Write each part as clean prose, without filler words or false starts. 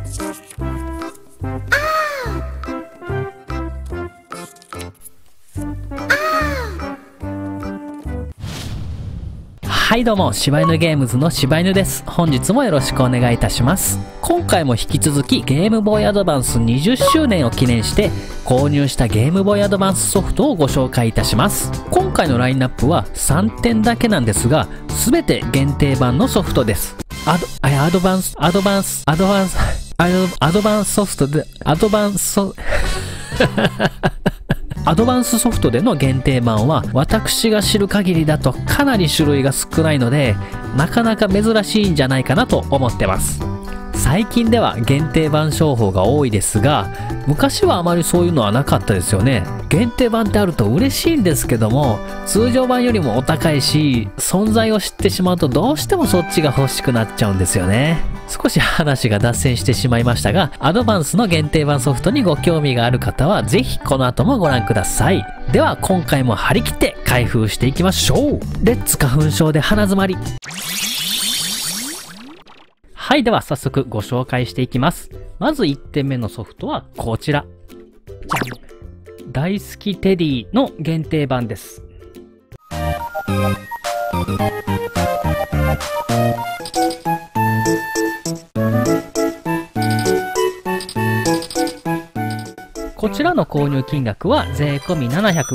はいどうも、柴犬ゲームズの柴犬です。本日もよろしくお願いいたします。今回も引き続きゲームボーイアドバンス20周年を記念して購入したゲームボーイアドバンスソフトをご紹介いたします。今回のラインナップは3点だけなんですが、全て限定版のソフトです。アドバンスソフトで、アドバンスソフトでの限定版は私が知る限りだとかなり種類が少ないので、なかなか珍しいんじゃないかなと思ってます。最近では限定版商法が多いですが、昔はあまりそういうのはなかったですよね。限定版ってあると嬉しいんですけども、通常版よりもお高いし、存在を知ってしまうとどうしてもそっちが欲しくなっちゃうんですよね。少し話が脱線してしまいましたが、アドバンスの限定版ソフトにご興味がある方はぜひこの後もご覧ください。では今回も張り切って開封していきましょう。レッツ花粉症で鼻詰まり。はい、では早速ご紹介していきます。まず1点目のソフトはこちら。じゃん。大好きテディの限定版です。こちらの購入金額は税込み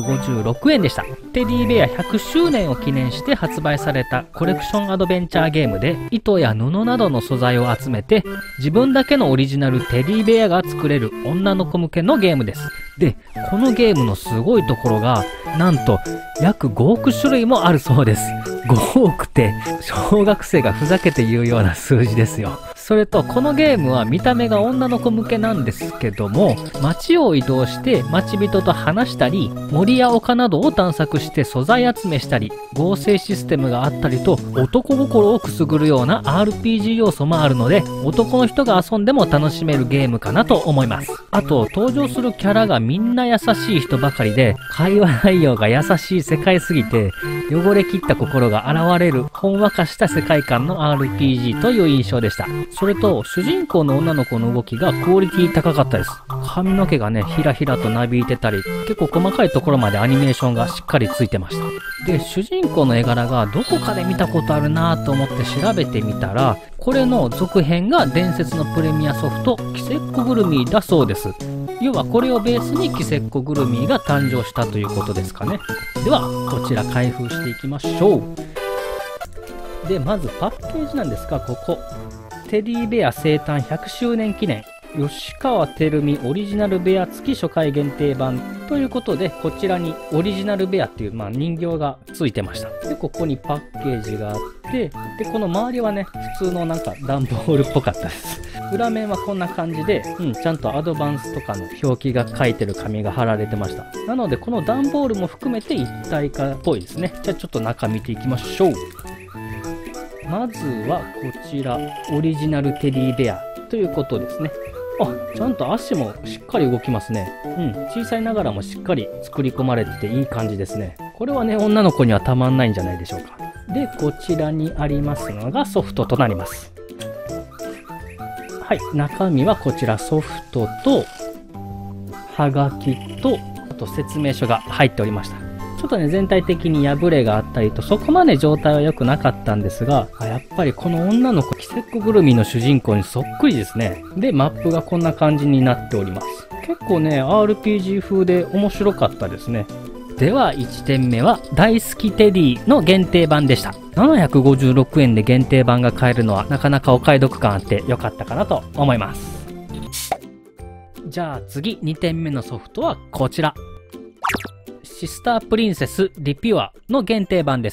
756円でした。テディベア100周年を記念して発売されたコレクションアドベンチャーゲームで、糸や布などの素材を集めて自分だけのオリジナルテディベアが作れる女の子向けのゲームです。で、このゲームのすごいところが、なんと約5億種類もあるそうです。5億って小学生がふざけて言うような数字ですよ。それとこのゲームは見た目が女の子向けなんですけども、街を移動して街人と話したり、森や丘などを探索して素材集めしたり、合成システムがあったりと男心をくすぐるような RPG 要素もあるので、男の人が遊んでも楽しめるゲームかなと思います。あと登場するキャラがみんな優しい人ばかりで、会話内容が優しい世界すぎて汚れ切った心が現れるほんわかした世界観の RPG という印象でした。それと主人公の女の子の動きがクオリティ高かったです。髪の毛がね、ひらひらとなびいてたり、結構細かいところまでアニメーションがしっかりついてました。で、主人公の絵柄がどこかで見たことあるなと思って調べてみたら、これの続編が伝説のプレミアソフトキセッコグルミーだそうです。要はこれをベースにキセッコグルミーが誕生したということですかね。ではこちら開封していきましょう。で、まずパッケージなんですが、ここテディベア生誕100周年記念吉川照美オリジナルベア付き初回限定版ということで、こちらにオリジナルベアっていう、人形がついてました。で、ここにパッケージがあって、で、この周りはね、普通のなんか段ボールっぽかったです。裏面はこんな感じで、ちゃんとアドバンスとかの表記が書いてる紙が貼られてました。なので、この段ボールも含めて一体化っぽいですね。じゃあちょっと中見ていきましょう。まずはこちら、オリジナルテディベアということですね。あ、ちゃんと足もしっかり動きますね。小さいながらもしっかり作り込まれてていい感じですね。これはね、女の子にはたまんないんじゃないでしょうか。で、こちらにありますのがソフトとなります。はい、中身はこちらソフトと、はがきと、あと説明書が入っておりました。ちょっとね、全体的に破れがあったりと、そこまで状態は良くなかったんですが、やっぱりこの女の子、キセッコグルミの主人公にそっくりですね。で、マップがこんな感じになっております。結構ね、RPG 風で面白かったですね。では、1点目は、大好きテディの限定版でした。756円で限定版が買えるのは、なかなかお買い得感あって良かったかなと思います。じゃあ次、2点目のソフトはこちら。シスタープリンセスリピュアの限定版です。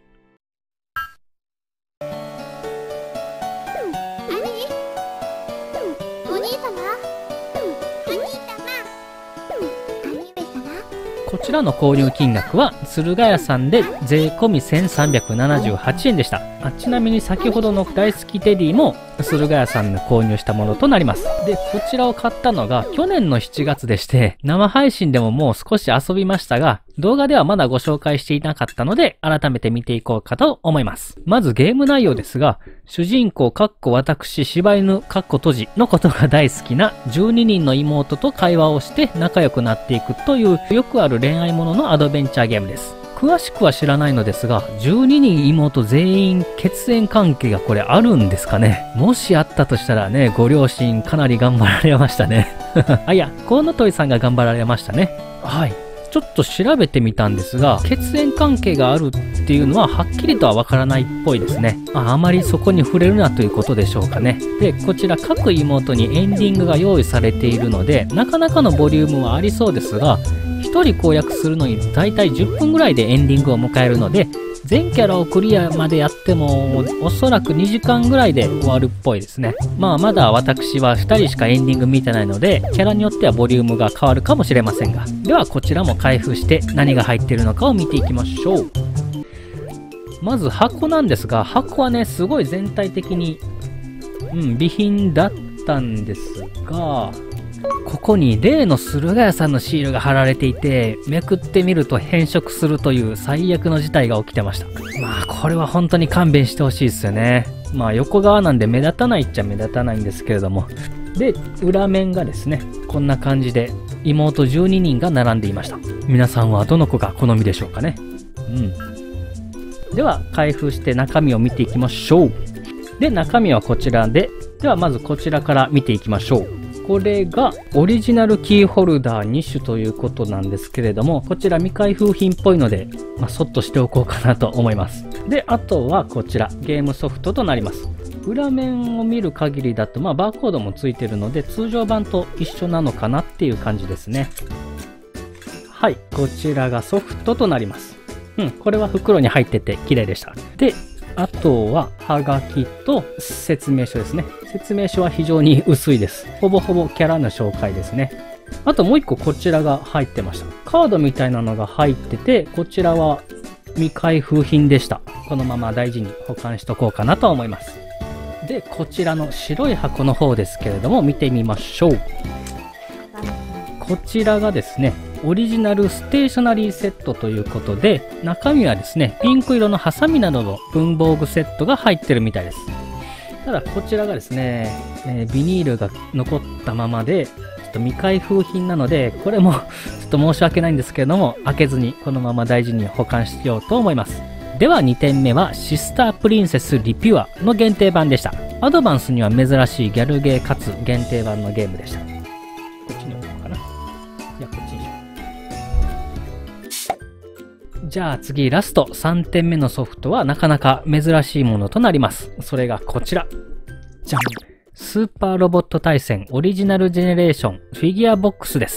こちらの購入金額は鶴ヶ谷さんで税込み1378円でした。 ちなみに先ほどの大好きテディも駿河屋さんで購入したものとなります。で、こちらを買ったのが去年の7月でして、生配信でももう少し遊びましたが、動画ではまだご紹介していなかったので、改めて見ていこうかと思います。まずゲーム内容ですが、主人公私柴犬閉じのことが大好きな12人の妹と会話をして仲良くなっていくというよくある恋愛もののアドベンチャーゲームです。詳しくは知らないのですが、12人妹全員血縁関係がこれあるんですかね。もしあったとしたらね、ご両親かなり頑張られましたね。いや、コウノトリさんが頑張られましたね。はい。ちょっと調べてみたんですが、血縁関係があるっていうのははっきりとはわからないっぽいですね。あまりそこに触れるなということでしょうかね。で、こちら各妹にエンディングが用意されているので、なかなかのボリュームはありそうですが、1人攻略するのにだいたい10分ぐらいでエンディングを迎えるので、全キャラをクリアまでやってもおそらく2時間ぐらいで終わるっぽいですね。まだ私は2人しかエンディング見てないので、キャラによってはボリュームが変わるかもしれませんが。ではこちらも開封して何が入っているのかを見ていきましょう。まず箱なんですが、箱はね、すごい全体的に、備品だったんですが、ここに例の駿河屋さんのシールが貼られていて、めくってみると変色するという最悪の事態が起きてました。これは本当に勘弁してほしいですよね。横側なんで目立たないっちゃ目立たないんですけれども。で、裏面がですね、こんな感じで妹12人が並んでいました。皆さんはどの子が好みでしょうかね。では、開封して中身を見ていきましょう。で、中身はこちらで、ではまずこちらから見ていきましょう。これがオリジナルキーホルダー2種ということなんですけれども、こちら未開封品っぽいので、そっとしておこうかなと思います。で、あとはこちら、ゲームソフトとなります。裏面を見る限りだと、バーコードもついてるので、通常版と一緒なのかなっていう感じですね。はい、こちらがソフトとなります。これは袋に入ってて綺麗でした。で、あとは、はがきと説明書ですね。説明書は非常に薄いです。ほぼほぼキャラの紹介ですね。あともう一個こちらが入ってました。カードみたいなのが入ってて、こちらは未開封品でした。このまま大事に保管しとこうかなと思います。で、こちらの白い箱の方ですけれども、見てみましょう。こちらがですね、オリジナルステーショナリーセットということで、中身はですね、ピンク色のハサミなどの文房具セットが入ってるみたいです。ただこちらがですね、ビニールが残ったままで、ちょっと未開封品なので、これもちょっと申し訳ないんですけれども、開けずにこのまま大事に保管しようと思います。では2点目はシスタープリンセスリピュアの限定版でした。アドバンスには珍しいギャルゲーかつ限定版のゲームでした。こっちに置こうかな。いや、こっちにしよう。じゃあ次ラスト3点目のソフトはなかなか珍しいものとなります。それがこちら。じゃん。スーパーロボット対戦オリジナルジェネレーションフィギュアボックスです。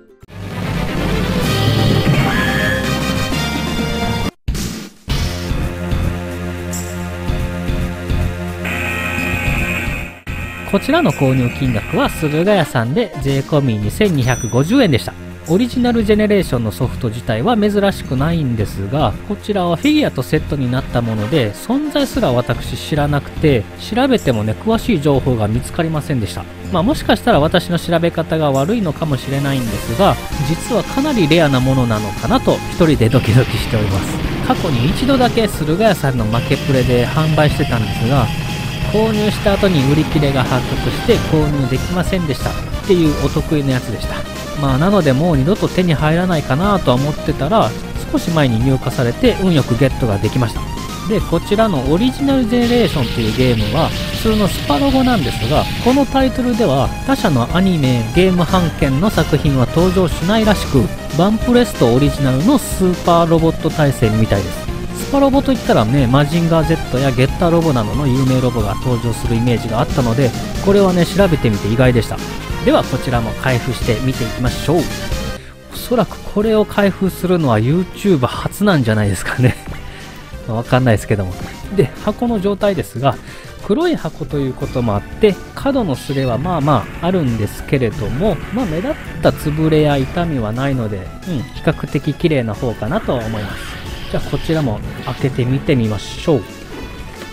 こちらの購入金額は駿河屋さんで税込み2250円でした。オリジナルジェネレーションのソフト自体は珍しくないんですが、こちらはフィギュアとセットになったもので、存在すら私知らなくて、調べてもね、詳しい情報が見つかりませんでした。もしかしたら私の調べ方が悪いのかもしれないんですが、実はかなりレアなものなのかなと一人でドキドキしております。過去に一度だけ駿河屋さんの負けプレで販売してたんですが、購入した後に売り切れが発覚して購入できませんでしたっていうお得意のやつでした。なのでもう二度と手に入らないかなとは思ってたら、少し前に入荷されて運よくゲットができました。で、こちらのオリジナルジェネレーションというゲームは普通のスパロボなんですが、このタイトルでは他社のアニメ、ゲーム版権の作品は登場しないらしく、バンプレストオリジナルのスーパーロボット対戦みたいです。スパロボといったらね、マジンガー Z やゲッターロボなどの有名ロボが登場するイメージがあったので、これはね、調べてみて意外でした。ではこちらも開封して見ていきましょう。おそらくこれを開封するのは YouTube 初なんじゃないですかね。わかんないですけども。で、箱の状態ですが、黒い箱ということもあって、角の擦れはあるんですけれども、目立った潰れや傷みはないので、比較的綺麗な方かなと思います。じゃあこちらも開けてみてみましょう。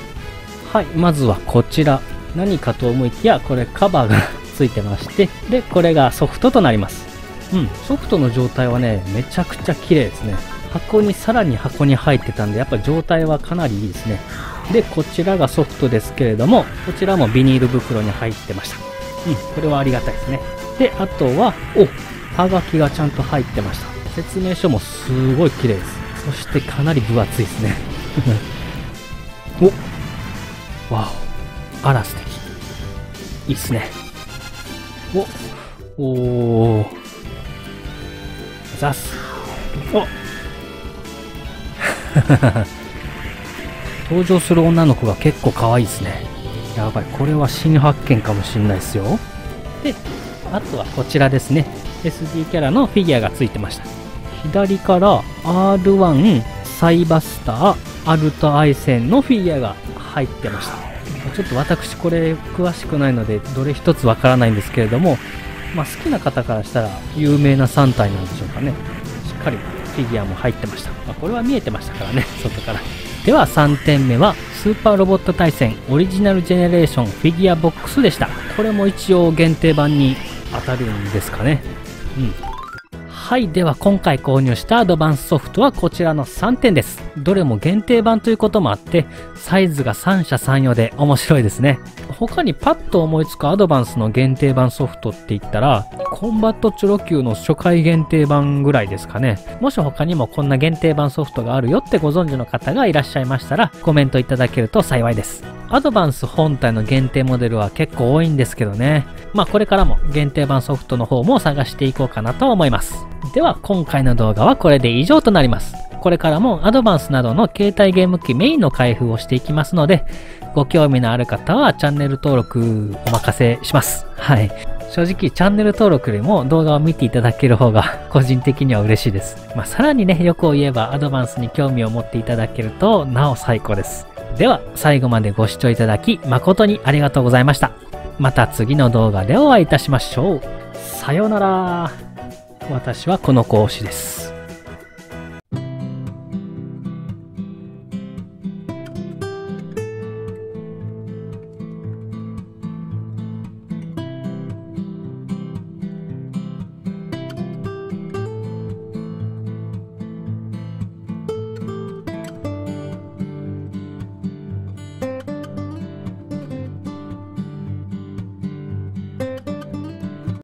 はい、まずはこちら。何かと思いきや、これカバーがついてまして、で、これがソフトとなります。ソフトの状態はね、めちゃくちゃ綺麗ですね。さらに箱に入ってたんで、やっぱ状態はかなりいいですね。で、こちらがソフトですけれども、こちらもビニール袋に入ってました。これはありがたいですね。で、あとは、はがきがちゃんと入ってました。説明書もすごい綺麗です。そしてかなり分厚いですね。わお。あら、素敵。いいっすね。ざす。登場する女の子が結構可愛いですね。やばい、これは新発見かもしんないですよ。で、あとはこちらですね。SD キャラのフィギュアがついてました。左から R1 サイバスターアルトアイセンのフィギュアが入ってました。ちょっと私これ詳しくないのでどれ一つわからないんですけれども、好きな方からしたら有名な3体なんでしょうかね。しっかりフィギュアも入ってました。これは見えてましたからね、外から。では3点目はスーパーロボット対戦オリジナルジェネレーションフィギュアボックスでした。これも一応限定版に当たるんですかね。はい。では今回購入したアドバンスソフトはこちらの3点です。どれも限定版ということもあって、サイズが三者三様で面白いですね。他にパッと思いつくアドバンスの限定版ソフトって言ったら、コンバットチョロ Q の初回限定版ぐらいですかね。もし他にもこんな限定版ソフトがあるよってご存知の方がいらっしゃいましたら、コメントいただけると幸いです。アドバンス本体の限定モデルは結構多いんですけどね。これからも限定版ソフトの方も探していこうかなと思います。では今回の動画はこれで以上となります。これからもアドバンスなどの携帯ゲーム機メインの開封をしていきますので、ご興味のある方はチャンネル登録お任せします。はい。正直チャンネル登録よりも動画を見ていただける方が個人的には嬉しいです。さらにね、欲を言えばアドバンスに興味を持っていただけるとなお最高です。では最後までご視聴いただき誠にありがとうございました。また次の動画でお会いいたしましょう。さようなら。私はこの子推しです。